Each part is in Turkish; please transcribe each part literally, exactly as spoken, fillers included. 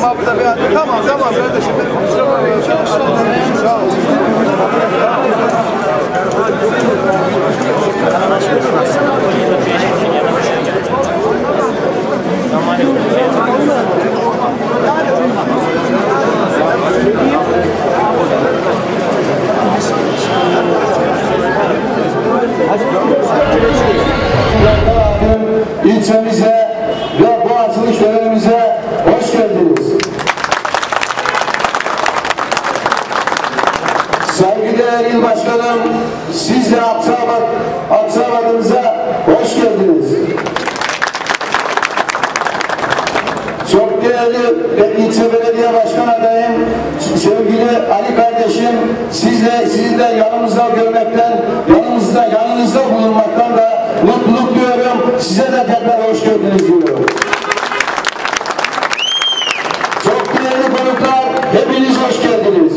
burada bir adım. Tamam tamam kardeşim. Sağ ol. İlçemize ve bu açılış törenimize hoş geldiniz. Saygıdeğer İl Başkanım, siz de Akçabat, Akçabat'ımıza hoş geldiniz. Çok değerli ilçe belediye başkan adayım, sevgili Ali kardeşim, sizle, sizi de yanımızda görmekten, yanımızda, yanınızda bulunmaktan da mutluluk duyuyorum. Size de tekrar hoş geldiniz diyorum. Çok değerli konuklar, hepiniz hoş geldiniz.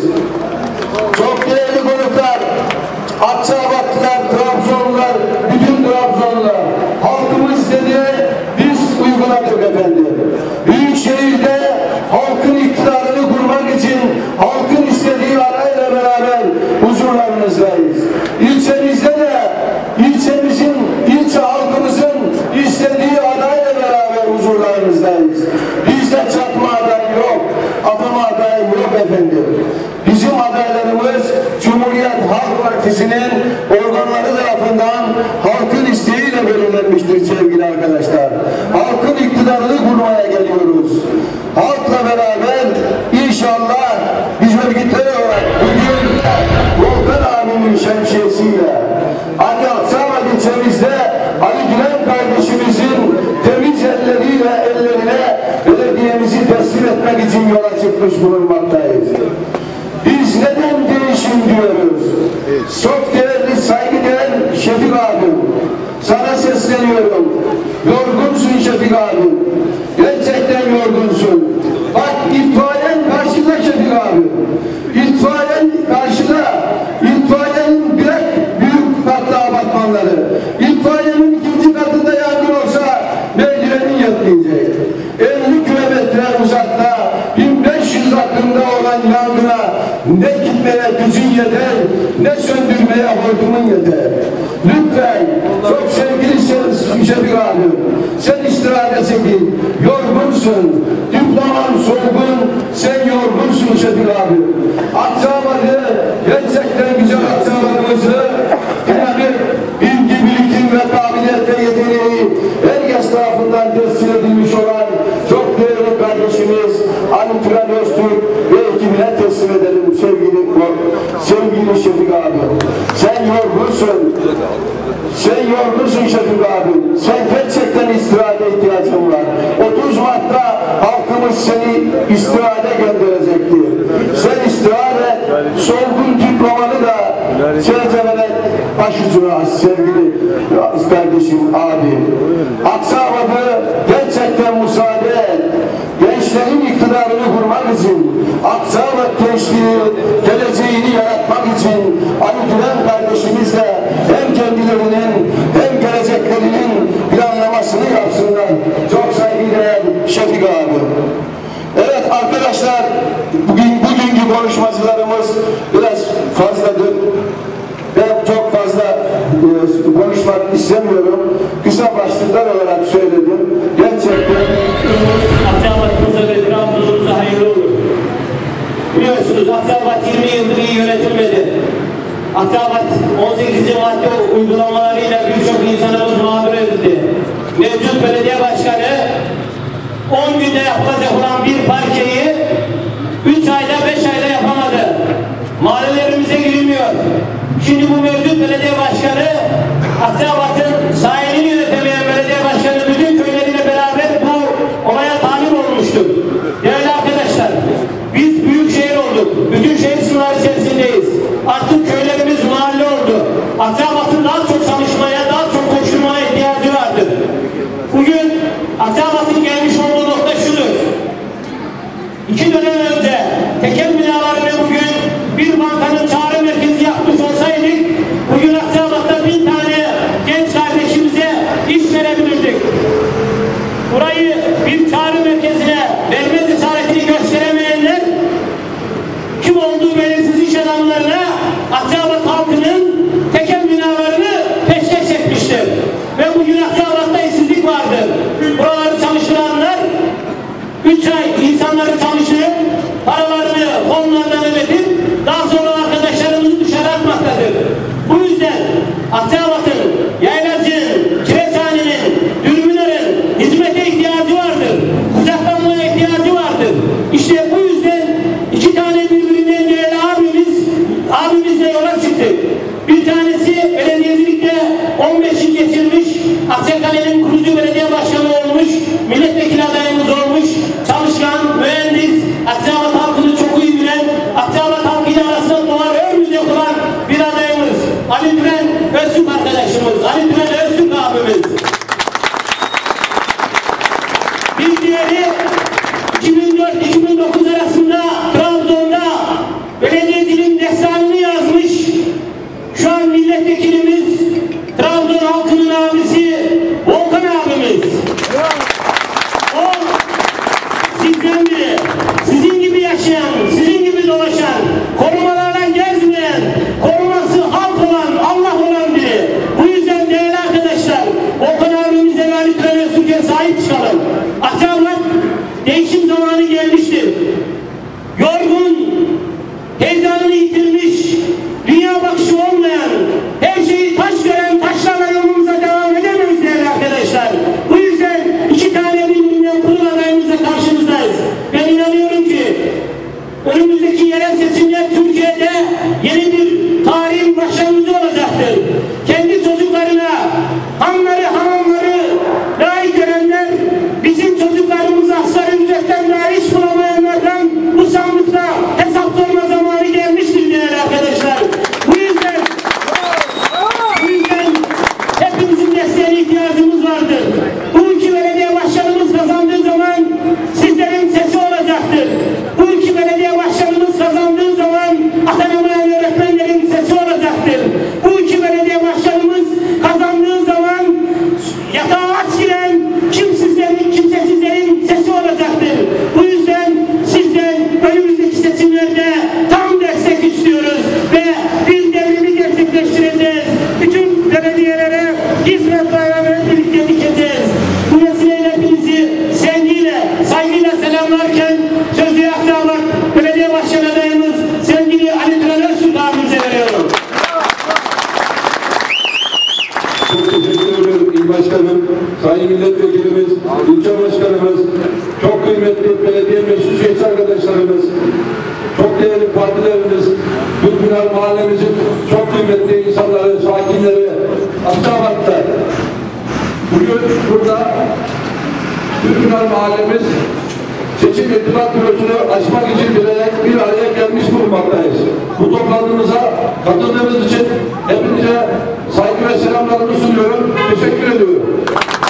Çok değerli konuklar, Akçabatlılar, Trabzonlular, bütün Trabzonlular, halkımız istediği biz uyguladık efendim. Büyükşehir'de halkın iktidarını kurmak için halkın istediği adayla beraber huzurlarınızdayız. İlçemizde de ilçemizin, ilçe halkımızın istediği adayla beraber huzurlarınızdayız. Bizde çatma aday yok, atama aday yok efendim. Bizim adaylarımız Cumhuriyet Halk Partisi'nin organları tarafından halkın isteğiyle belirlenmiştir sevgili arkadaşlar. Halkın iktidarını kurmaya geliyoruz. Halkla beraber inşallah biz örgütler olarak bugün Volkan abinin şemsiyesiyle Ali Akçabat ilçemizde Ali Gülen kardeşimizin temiz elleriyle ellerine belediyemizi teslim etmek için yola çıkmış bulunmaktayız. Biz neden değişim diyoruz? Çok değerli, saygıdeğer Şefik abim, sana sesleniyorum. Yorgunsun Şefik abim. Gerçekten yorgunsun. Bak itfaiyen karşıda Şefik abim. İtfaiyen karşıda. İtfaiyenin direkt büyük katlı apartmanları. İtfaiyenin ikinci katında yangın olsa merdivenin yetmeyecek. elli kilometre uzakta bin beş yüz hakkında olan yangına ne gitmeye gücün yeter, ne söndürmeye hortumun yeter. Lütfen, çok sevgili Şefik abi, sen istirahat edin, yorgunsun, diploman solgun, sen yorgunsun Şefik abi. Akçabat'ı, gerçekten güzel Akçabat'ımızı, yani bilgi, birikim ve kabiliyet ve yeteneği herkes tarafından tescil edilmiş olan çok değerli kardeşimiz Ali Turan Öztürk ve ekibine teslim edelim sevgili, sevgili Şefik abi. Sen yorgunsun. Sen yorgunsun Şefik abi. Sen gerçekten istirahate ihtiyacın var. otuz Mart'ta halkımız seni istirahate gönderecektir. Sen istirahat et. Solgun diplomanı da çerçevele başucuna as sevgili kardeşim abi. Akçabat'ı gerçekten müsaade et. Gençlerin iktidarını kurmak için, Akçabat gençliği geleceğini yaratmak için Ali Gülen kardeşimizle hem kendilerinin hem geleceklerinin planlamasını yapsınlar. Çok saygıdeğer Şefik abi. Evet arkadaşlar, bugün bugünkü konuşmacılarımız biraz fazladır. Ben çok fazla e, konuşmak istemiyorum. Kısa başlıklar olarak söyledim. Gerçekten Akçabat'ımıza ve Trabzon'umuza hayırlı olur. Biliyorsunuz Akçabat yirmi yıldır iyi yönetilmedi. Akçabat on sekizinci madde uygulamalarıyla birçok insanımız mağdur edildi. Mevcut belediye başkanı on günde yapılacak olan bir parkeyi üç ayda beş ayda yapamadı. Mahallelerimize girilmiyor. Şimdi bu mevcut belediye başkanı Akçabat'ın sahilini yönetemeyen belediye başkanı bütün köyleriyle beraber bu olaya talip olmuştur. Değerli arkadaşlar, biz büyük şehir olduk. Bütün şehir sınırları içerisindeyiz. Artık köylerimiz mahalle oldu. Akçabat'ın daha çok çalışmaya, daha çok koşturmaya ihtiyacı vardır. Bugün Akçabat'ın gelmiş olduğu nokta şudur. İki dönem önce tekel binalarını bugün bir bankanın çağrı merkezi yapmış olsaydık, bugün Akçabat'ta bin tane genç kardeşimize iş üç ay insanları çalıştırıp paralarını fonlardan ödetip daha sonra arkadaşlarımızı dışarı atmaktadır. Bu yüzden Akçabat'ın, Yaylacı'nın, Kireçhane'nin, Dürbünler'in hizmete ihtiyacı vardır. Kucaklanmaya ihtiyacı vardır. İşte bu yüzden iki tane birbirinden değerli abimiz, abimizle yola çıktık. Bir tanesi belediyecilikte on beş yıl geçirmiş, Akçakale'nin kurucu belediye başkanı olmuş, milletvekili adayımız olmuş, çalışkan, mühendis, Akçabat halkını çok iyi bilen, Akçabat halkıyla arasında duvar örmeyecek olan bir adayımız. Ali Türen Öztürk arkadaşımız, Ali Türen Öztürk abimiz. Bir diğeri iki bin dört iki bin dokuz arasında Trabzon'da belediyeciliğin destanını yazmış. Şu an milletvekilimiz, Trabzon halkının abisi Volkan abimiz. O sizden biri, sizin gibi yaşayan, sizin gibi dolaşan, korumalarla gezmeyen, koruması halk olan, Allah olan biri. Bu yüzden değerli arkadaşlar, Volkan abimize ve Ali Türen Öztürk'e sahip çıkalım. Akçabat değişim zamanı gelmiştir. Yorgun, heyecanını yitirmiş, dünya bakışı olmayan, her şeyi taş gören taşlarla yolumuza devam edemeyiz değerli arkadaşlar. Bu yüzden iki tane birbirinden kurul adayımızla karşımızdayız. Ben inanıyorum ki önümüzdeki yerel seçimler Türkiye'de yeni bir tarihin başlangıcı olacaktır. Kendi çocuklarına hanları hamamları layık görenler, bizim çocuklarımız asgari ücretten daha iş bulamayanlardan bu sandıkta hesap sorma zamanı gelmiştir değerli arkadaşlar. Bu yüzden bu yüzden hepimizin desteğine ihtiyacımız vardır. Bu iki belediye başkanımız kazandığı zaman sizlerin sesi olacaktır. Bu iki belediye başkanımız kazandığı zaman atanamayan öğretmenlerin sesi olacaktır. Bu iki belediye başkanımız kazandığı zaman yatağa aç giren kimsizlerin, kimsesizlerin sesi olacaktır. Bu yüzden sizden önümüzdeki seçimlerde tam destek istiyoruz ve bir devrimi gerçekleştireceğiz. Bütün belediyelere hizmet bayramını birlikte dikeceğiz. Bu vesileyle hepinizi sevgiyle, saygıyla selamlarken sözü Akçabat Belediye Başkanı adayımız sevgili Ali Türen Öztürk abimize veriyorum. Çok teşekkür ederim İl Başkanım, Sayın Milletvekilimiz, İlçe Başkanımız, çok kıymetli belediye meclis üyesi arkadaşlarımız, çok değerli partilerimiz, Dürbünler mahallemizin çok kıymetli insanları, sakinleri, Akçabat'ta. Bugün burada Dürbünler mahallemiz seçim irtibat bürosunu açmak için bilerek bir araya gelmiş bulunmaktayız. Bu toplantımıza katıldığınız için hepinize saygı ve selamlarımı sunuyorum. Teşekkür ediyorum.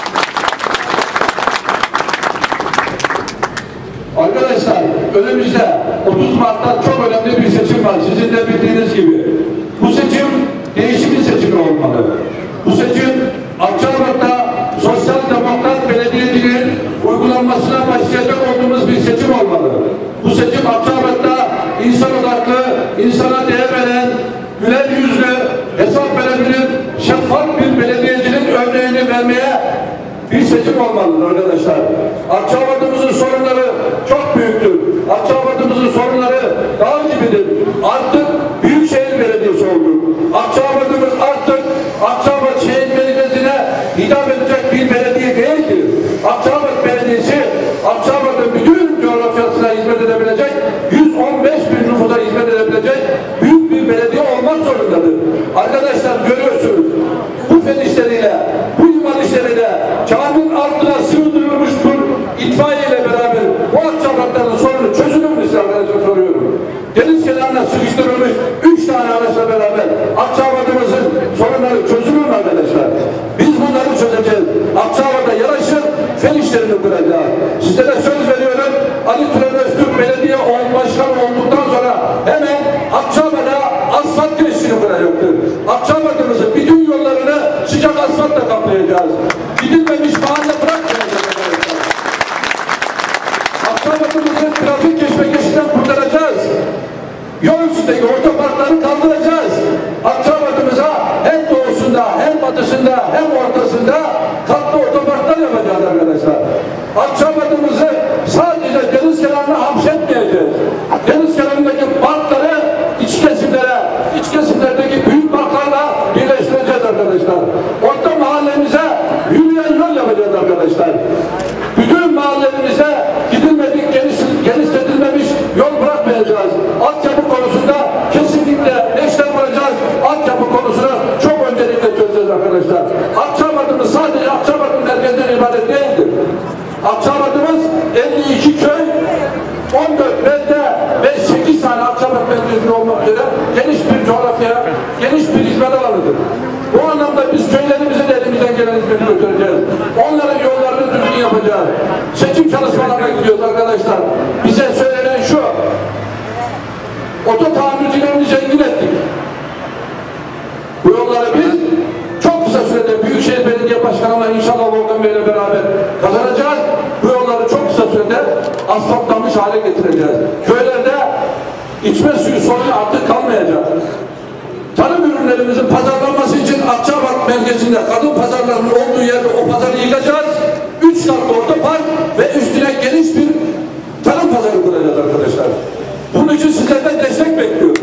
Arkadaşlar, önümüzde otuz Mart'ta çok önemli bir seçim var. Sizin de bildiğiniz gibi. Bu seçim değişimin seçimi olmalı. Bu seçim Akçabat'ta sosyal demokrat belediyeciliğin uygulanmasına başlayacak olduğumuz bir seçim olmalı. Bu seçim Akçabat'ta insan odaklı, insana değer veren, güler yüzlü, hesap verebilir, şeffaf bir belediyeciliğin örneğini vermeye bir seçim olmalıdır arkadaşlar. Akçabat'ımızın sorunları çok büyüktür. Akçabat'ımızın sorunları dağ gibidir. Artık Büyükşehir Belediyesi oldu. Akçabat'ımız artık Akçabat Şehir Belediyesi'ne hitap edecek bir belediye değildir. Akçabat Belediyesi, Akçabat'ın bütün coğrafyasına hizmet edebilecek, yüz on beş bin nüfusa hizmet edebilecek büyük bir belediye olmak zorundadır. Arkadaşlar görüyorsunuz, bu fen işleriyle, bu iman işleriyle, çağının altına sığdırılmış bir itfaiye ile beraber bu Akçabat'ların sorunu çözülür mü size arkadaşlar soruyorum. Deniz kenarına sıkıştırılmış üç tane araçla beraber Akçabat'ımızın sorunları çözülür mü arkadaşlar? Biz bunları çözeceğiz. Akçabat'a yaraşır, fen işlerini kuracağız. Size de söz veriyorum, Ali Türen Öztürk belediye başkanı olduktan sonra hemen Akçabat'a asfalt tesisini kuracaktır. Akçabat'ımızın bütün yollarını sıcak asfaltla kaplayacağız. Gidilmemiş mahalle bırakmayacağız. Akçabat'ımızın trafik keşmekeşinden kurtaracağız. Yol üstündeki otoparkları kaldıracağız. Akçabat'ımıza hem doğusunda, hem batısında, hem ortasında katlı otoparklar yapacağız arkadaşlar. Akçabat'ımızı sadece Sadece deniz kenarına hapsetmeyeceğiz. Deniz kenarındaki parkları iç kesimlere, iç kesimlerdeki büyük parklarla birleştireceğiz arkadaşlar. Orta mahallemize yürüyen yol yapacağız arkadaşlar. Bütün mahallelerimize gidilmedik, geniş, genişletilmemiş yol bırakmayacağız. Altyapı konusunda kesinlikle neşter varacağız. Altyapı konusunu çok öncelikle çözeceğiz arkadaşlar. Akçabatımız sadece Akçabat'ın merkezden ibaret değildir. Akçabatımız elli iki köy, on dört belde ve sekiz tane Akçabat merkezli olmak üzere geniş bir coğrafya, geniş bir hizmet alanıdır. Bu anlamda biz köylerimize de elimizden gelen hizmeti götüreceğiz. Onların yollarını düzgün yapacağız. Seçim çalışmalarına gidiyoruz arkadaşlar. Bize söylenen şu, oto tamircilerini zengin ettik. Bu yolları biz çok kısa sürede Büyükşehir Belediye Başkanı'na inşallah Volkan Bey'le beraber kazanacağız. Bu yolları çok kısa sürede asfaltlanmış hale getireceğiz. Köylerde içme suyu sorunu artık kalmayacak. Tarım ürünlerimizin pazarlanması için Akçabat merkezinde kadın pazarlarının olduğu yerde o pazarı yıkacağız. Üç katlı otopark ve üstüne geniş bir tarım pazarı kuracağız arkadaşlar. Bunun için sizlerden destek bekliyoruz.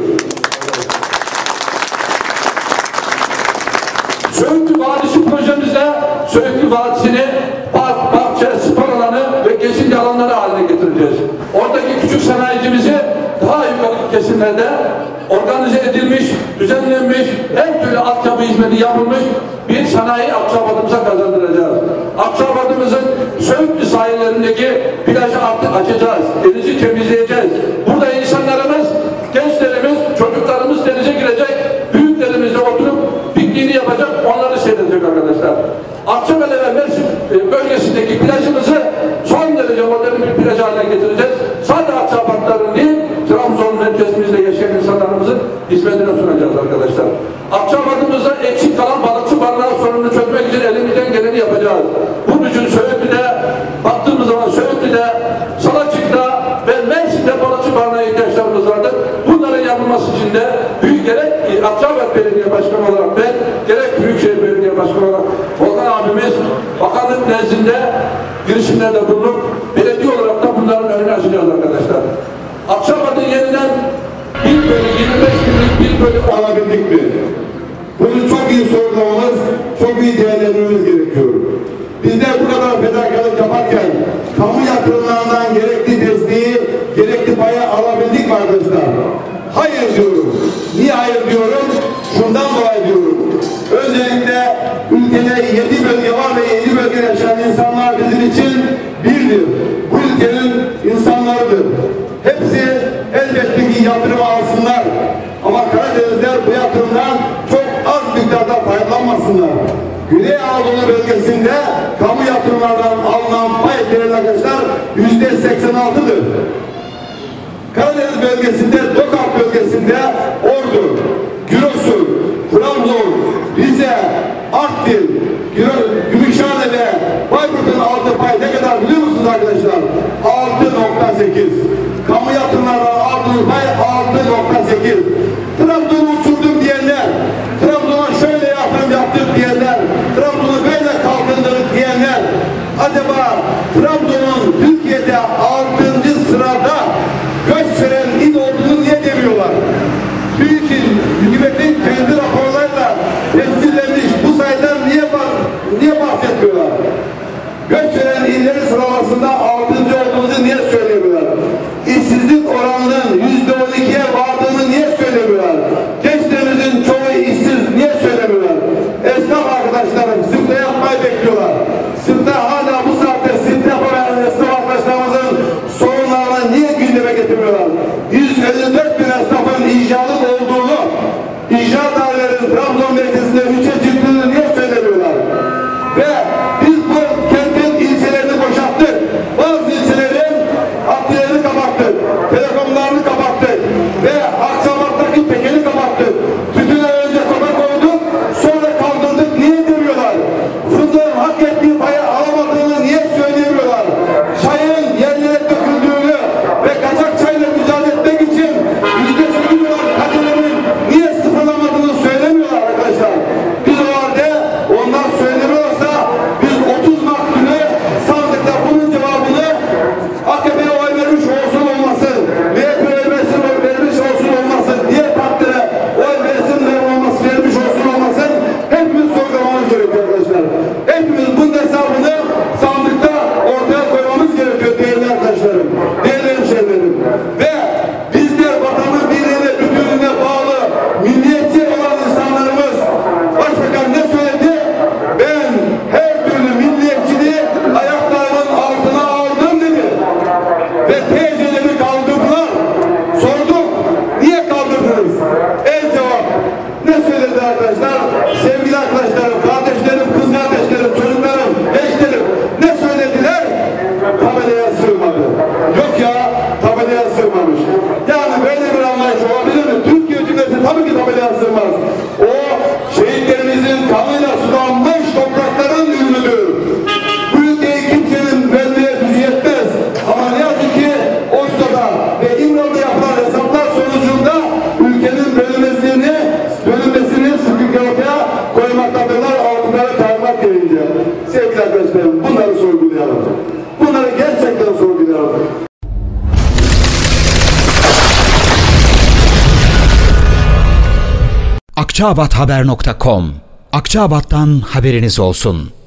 Söğütlü Vadisi projemizde Söğütlü Vadisi'ni park, bahçe, spor alanı ve gezinti alanları haline getireceğiz. Oradaki küçük sanayicimizi daha yukarı kesimlerde organize edilmiş, düzenlenmiş, her türlü altyapı hizmeti yapılmış bir sanayi Akçabat'ımıza kazandıracağız. Akçabat'ımızın Söğütlü sahillerindeki plajı artık açacağız, denizi temizleyeceğiz. Burada insanlarımız, gençlerimiz, çocuklarımız denize girecek, büyüklerimizle oturup pikniğini yapacak, onları seyredecek arkadaşlar. Akçabele ve Mersin bölgesindeki plajımızı son derece modern bir plaj haline getireceğiz. Sadece Akçabatların değil, Trabzon merkezimizde yaşayan insanlarımızın hizmetine sunacağız arkadaşlar. Akçabat'ımızda eksik kalan balıkçı barınağı sorununu çözmek için elimizden geleni yapacağız. Bunun için Söğütlü'de, baktığımız zaman Söğütlü'de, Salacık'ta ve Mersin'de balıkçı barınağı ihtiyaçlarımız vardır. Bunların yapılması için de büyük gerek Akçabat Belediye Başkanı olarak ben, gerek Büyükşehir Belediye Başkanı olarak Volkan abimiz bakanlık nezdinde girişimlerde bulunup belediye olarak da bunların önünü açacağız arkadaşlar. Akçabat'ın yeniden bir bölü yirmi beş günlük bir bölü alabildik mi? Bunu çok iyi sorgulamamız, çok iyi değerlendirmemiz gerekiyor. Bizler bu kadar fedakarlık yaparken kamu yatırımlarından gerekli desteği, gerekli payı alabildik mi arkadaşlar? Hayır diyorum. Niye hayır diyorum? Şundan dolayı diyorum. Öncelikle ülkede yedi bölge var ve yedi bölgede yaşayan insanlar bizim için birdir. Bu ülkenin insanlarıdır. Hepsi elbette ki yatırım alsınlar. Ama Karadenizler bu yatırımdan çok az miktarda faydalanmasınlar. Güney Anadolu bölgesinde kamu yatırımlardan alınan pay değerli arkadaşlar yüzde seksen altıdır. Karadeniz bölgesinde, Tokat bölgesinde Ordu, Giresun, Trabzon, Rize, Artvin, Gümüşhane ve Bayburt'un aldığı pay ne kadar biliyor musunuz arkadaşlar? altı nokta sekiz. Kamu yatırımlarından aldığı pay altı nokta sekiz. Trabzon'u uçurdum diyenler, Trabzon'a şöyle yatırım yaptık diyenler, Trabzon'u böyle kalkındırdık diyenler, acaba Trabzon'un Türkiye'de altıncı sırada göç veren il olduğunu niye demiyorlar? Büyük hükümetin kendi raporlarıyla tescillenmiş bu sayıdan niye, niye bahsetmiyorlar? Göç veren illerin sıralamasında altıncı olduğumuzu niye söylemiyorlar? İşsizlik oranının yüzde on ikiye vardığını niye söylemiyorlar? Gençlerimizin çoğu işsiz niye söylemiyorlar? Esnaf arkadaşlarım sırta yapmayı bekliyorlar. Sırta hala bu saatte sırta yapamayan esnaf arkadaşlarımızın sorunu ve T C'leri kaldırdılar. Sorduk, niye kaldırdınız? El cevap. Ne söyledi arkadaşlar? Sevgili arkadaşlarım, kardeşlerim, kız kardeşlerim, çocuklarım, gençlerim ne söylediler? Tabelaya sığmadı. Yok ya, tabelaya sığmamış. Yani böyle bir anlayış olabilir mi? Türkiye hükümeti tabii ki tabelaya sığmaz. O şehitlerimizin kanıyla sulanmış toprakların ürünüdür. Bu ülkeyi kimsenin vermeye gücü yetmez. Ama ne yazık ki Oslo'da ve İmralı'da yapılan hesaplar sonucunda ülkenin bölünmesini, bölünmesini sıkıntı ortaya koymaktadırlar altınlara kaymak gelince. Sevgili arkadaşlarım, bunları sorgulayalım. Bunları gerçekten sorgulayalım. akçaabathaber nokta com Akçaabat'tan haberiniz olsun.